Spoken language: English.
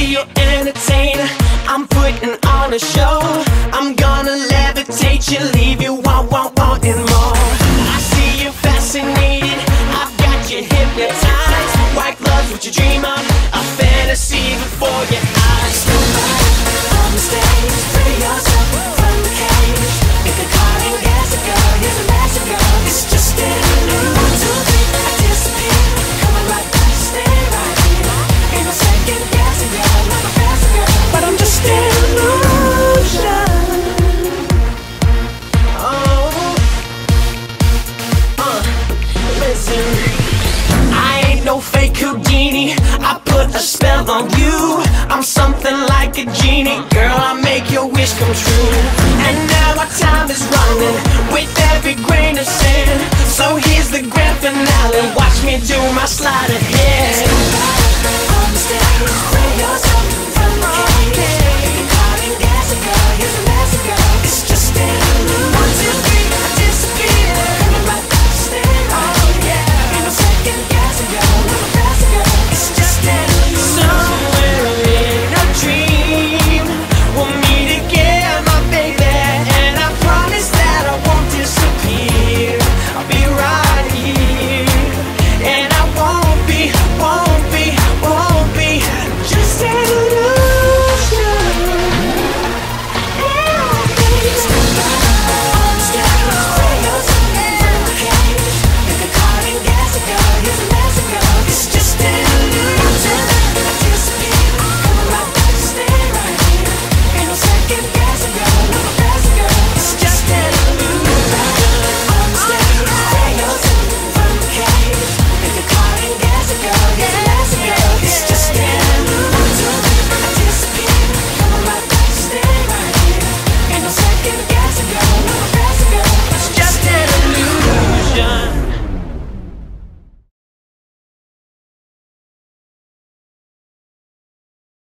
you'll entertain. I'm putting on a show. I'm gonna levitate you, leave you wanting more. I see you fascinated, I've got you hypnotized. White gloves, what you dream of, a fantasy before your eyes. Step back on the stage, free yourself from the cage. If you're caught in gas, girl, here's a magic girl. It's just an illusion. 1, 2, 3, I disappear, coming right back, stay right here. Ain't no second guessing, girl, not a fast girl, but I'm just an illusion. Listen, I ain't no fake Houdini. I put a spell on you. I'm something like a genie. Girl, I make your wish come true. And now our time is running with every grain of sand. So here's the grand finale. Watch me do my sleight of hand.